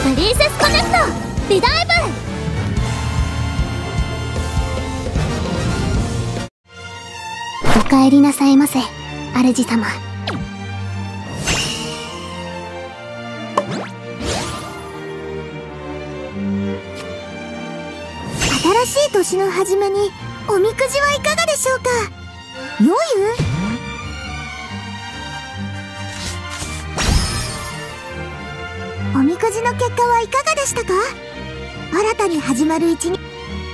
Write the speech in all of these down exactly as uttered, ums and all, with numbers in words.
プリンセスコネクトリダイブ。お帰りなさいませ、主様。 新しい年の初めにおみくじはいかがでしょうか。よゆおみくじの結果はいかがでしたか。新たに始まる一日。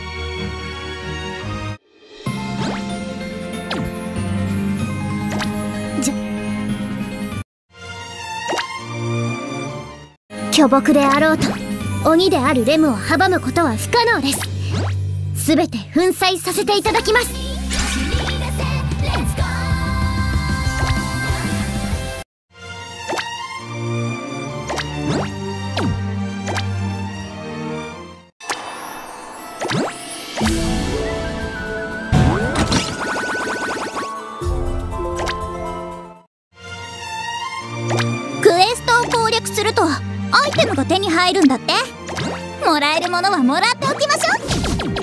巨木であろうと鬼であるレムを阻むことは不可能です。すべて粉砕させていただきます。クエストを攻略するとアイテムが手に入るんだって。もらえるものはもらっておきましょう。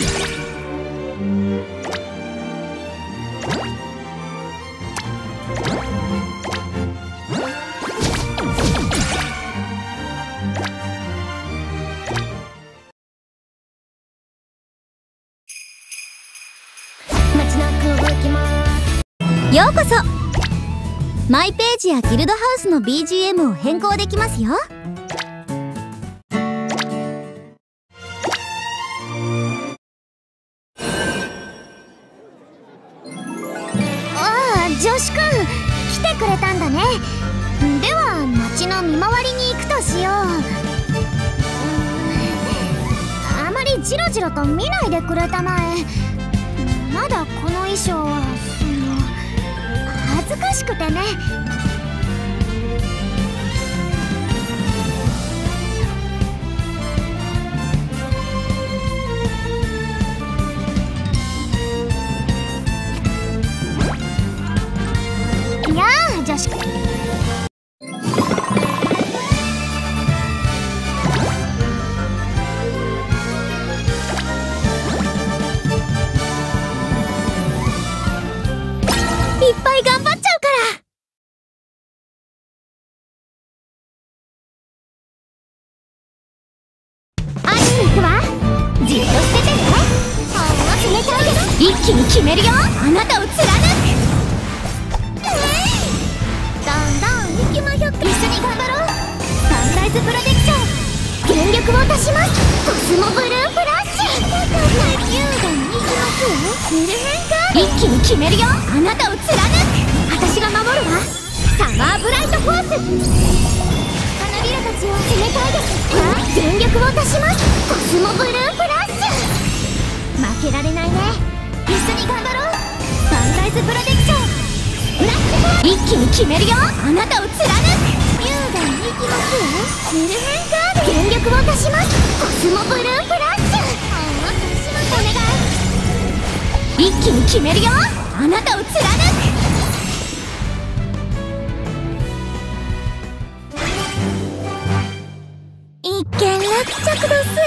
ようこそ。マイページやギルドハウスの ビージーエム を変更できますよ。女子くん、来てくれたんだね。では町の見回りに行くとしよう。あまりジロジロと見ないでくれたまえ。まだこの衣装はその恥ずかしくてね。やあ女子くん。いっぱい頑張っちゃうから。会いに行くわ。じっとしててね。ほんの冷たいです。一気に決めるよ。あなたを貫く。どんどん行きましょうか。一緒に頑張ろう。サンライズプロテクション全力を足します。コスモブルーフラッシュ。優雅に行きますよ。メルヘンか。一気に決めるよ。あなたを貫く。私が守るわ。サマーブライトフォース。花びらたちを冷たいです。全力を足します。コスモブルーフラッシュ。負けられないね。一緒に頑張ろう。サンライズプロテクションブラックフォース。一気に決めるよ。あなたを貫く。優雅に行きますよ。メルヘンカード。全力を足します。コスモブルーフラッシュ。お願い。一気に決めるよ。あなたを貫く。一件落着どすえ。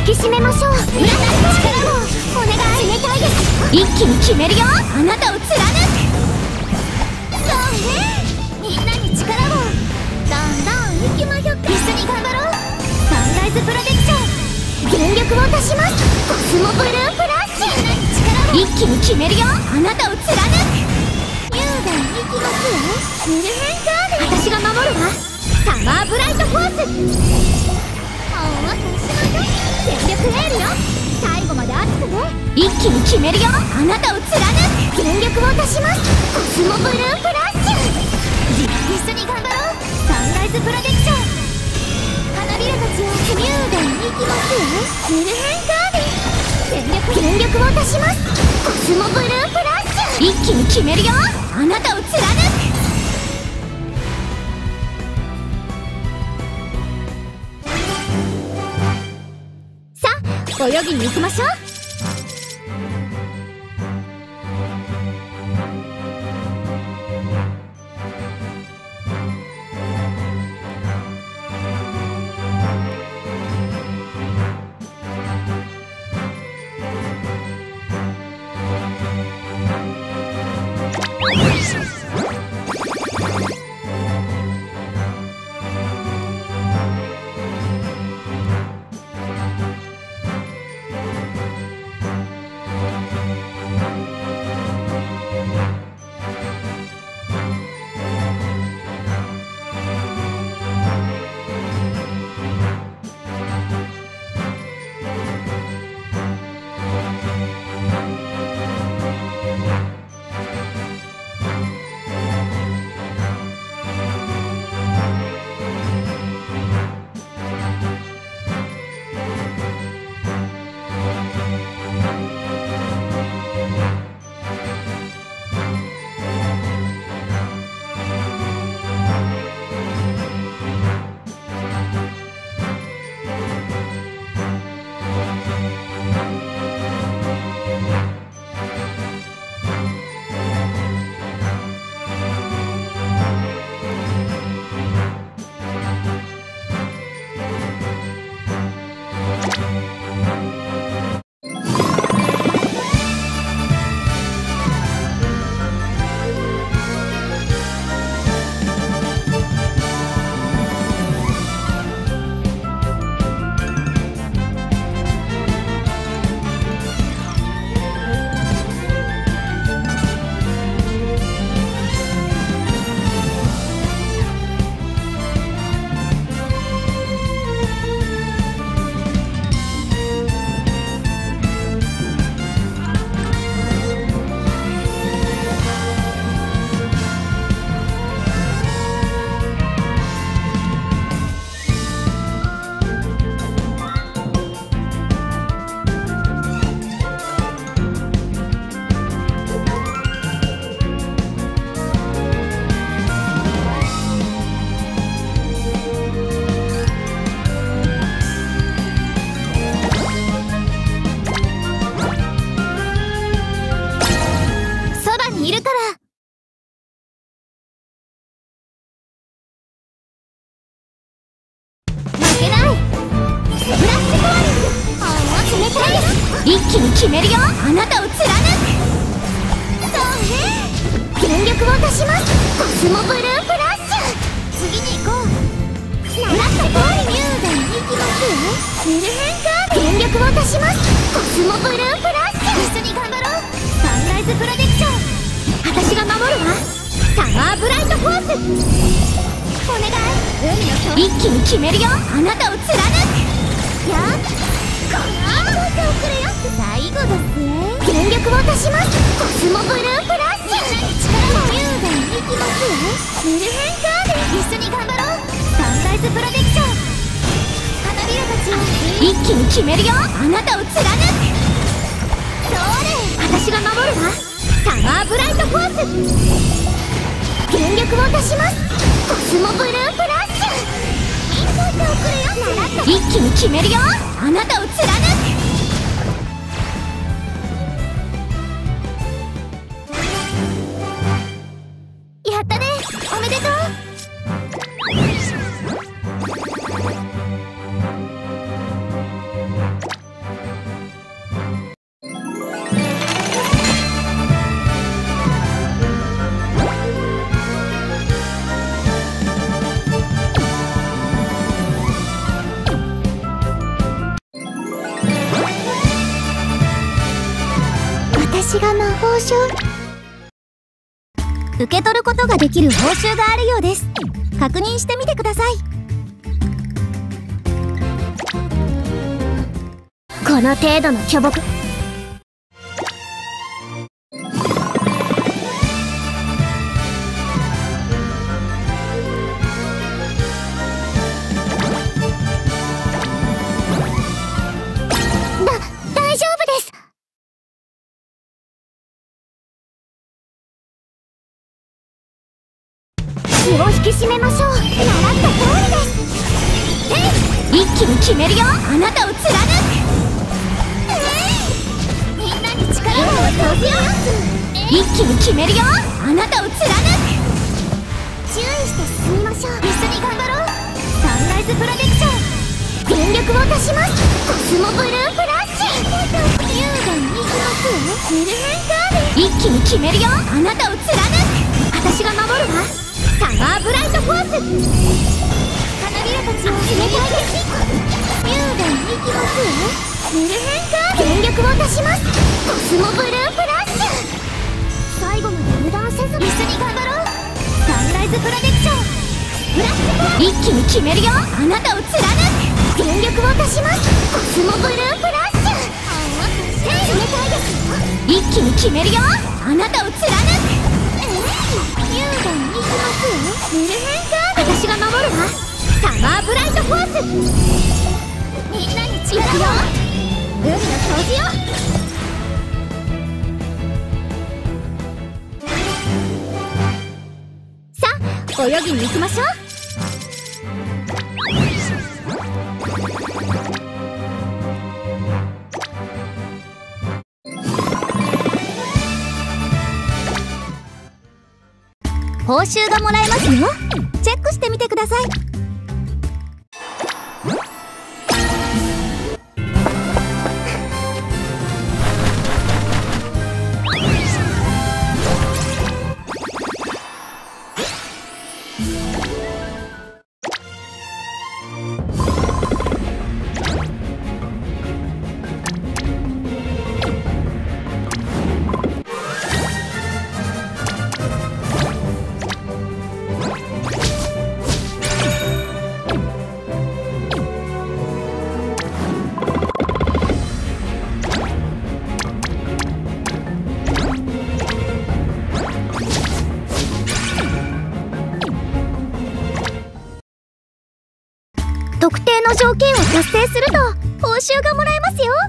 引き締めましょう。占い力をお願い。冷たいです。一気に決めるよ。あなたを貫く。そうね、みんなに力を。どんどん行きましょうか。一緒に頑張ろう。サンライズプロテクション、全力を足します。コスモブルーフラッシュ。一気に決めるよ。あなたを貫く。優雅に行きますよ。メルヘンカード、私が守るわ。サマーブライトフォース。お渡しましょう。全力エールよ。最後まで熱くね。一気に決めるよ。あなたを貫く。全力を足します。コスモブルーフラッシュ。一緒に頑張ろう。サンライズプロテクション、花びらたちを優雅に行きますよ。メルヘンカーディ、全力全力を足します。コスモブルーフラッシュ。一気に決めるよ。あなたを貫く。さあ泳ぎに行きましょう。いるから。負けない。フラッシュコアリング。冷たいです。一気に決めるよ。あなたを貫く。そうね、全力を足します。コスモブルーフラッシュ。次に行こう。フラッシュコアリング。優雅に行きますよ。メルヘンカード。全力を足します。コスモブルーフラッシュ。一緒に頑張ろう。サンライズプロテクション、私が守るわ。サマーブライトフォース。お願い。海の一気に決めるよ。あなたを貫く。やっこのどうか遅れよ。最後です。全力を足します。コスモブルーフラッシュ。力を優雅に行きますよ。メルヘンカーディ、一緒に頑張ろう。サンライズプロテクション、花びらたちを一気に決めるよ。あなたを貫く。それ、私が守るわ。サマーブライトフォース。全力を足します。コスモブルーフラッシュ。一気に決めるよ。あなたを貫く。やったね、おめでとう。 私が魔法少受け取ることができる報酬があるようです。確認してみてください。この程度の巨木。 気を引き締めましょう。習った通りです。 一気に決めるよ。あなたを貫く。 みんなに力を与えよう。 一気に決めるよ。あなたを貫く。 注意して進みましょう。 一緒に頑張ろう。サンライズプロテクション。 全力を足します。コスモブルーフラッシュ。 優雅に行きますよ。メルヘンカーデン。一気に決めるよ。あなたを貫く。私が守るわ。サマーブライトフォース。花びらたちを冷たいです。優雅に行きますよ。メルヘンカーデン。 全力を足します。コスモブルーフラッシュ。最後まで油断せず一緒に頑張ろう。サンライズプロテクション。ブラックフォース。一気に決めるよ。あなたを貫く。 全力を足します。コスモブルーフラッシュ。冷たいですよ。 一気に決めるよ。あなたを貫く。優雅に行きますよ。メルヘンカーデン。私が守るわ。サマーブライトフォース。 みんなに力を。 海の掃除よ。さあ泳ぎに行きましょう。報酬がもらえますよ。チェックしてみてください。特定の条件を達成すると報酬がもらえますよ。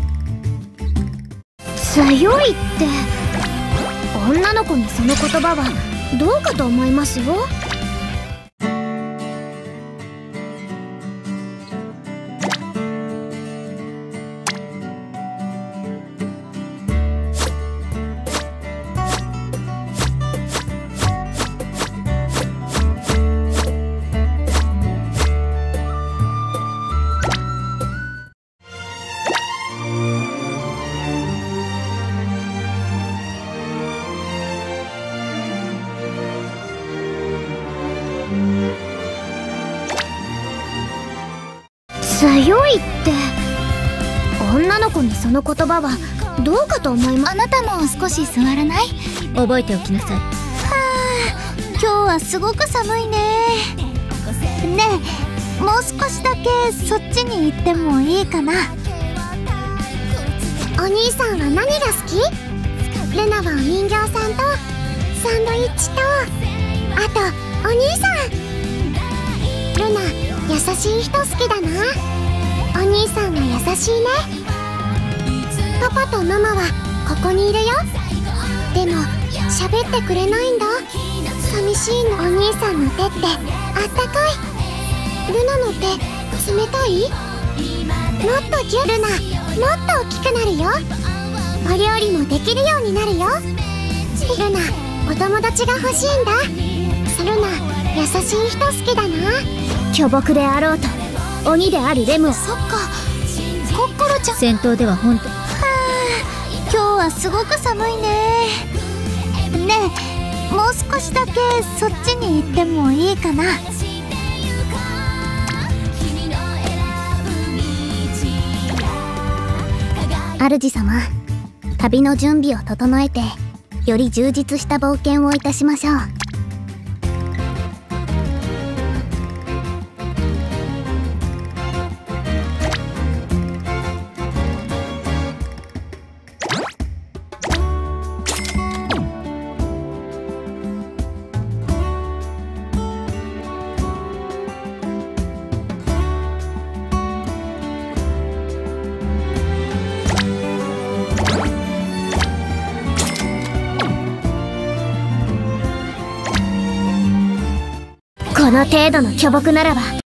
強いって女の子にその言葉はどうかと思いますよ。強いって女の子にその言葉はどうかと思います。 あなたも少し座らない？覚えておきなさい。はあ、今日はすごく寒いね。ねえ、もう少しだけそっちに行ってもいいかな。 お兄さんは何が好き？ルナはお人形さんとサンドイッチとあとお兄さん。ルナ優しい人好きだな。お兄さんが優しいね。パパとママはここにいるよ。でも喋ってくれないんだ。寂しいの。お兄さんの手ってあったかい。ルナの手冷たい？もっとギュルナ、もっと大きくなるよ。お料理もできるようになるよ。ルナ、お友達が欲しいんだ。ルナ、優しい人好きだな。 巨木であろうと鬼であるレム。そっか、コッコロちゃん。戦闘では本当。はあ、今日はすごく寒いね。ねえ、もう少しだけそっちに行ってもいいかな。 主様、 旅の準備を整えて、より充実した冒険をいたしましょう。この程度の巨木ならば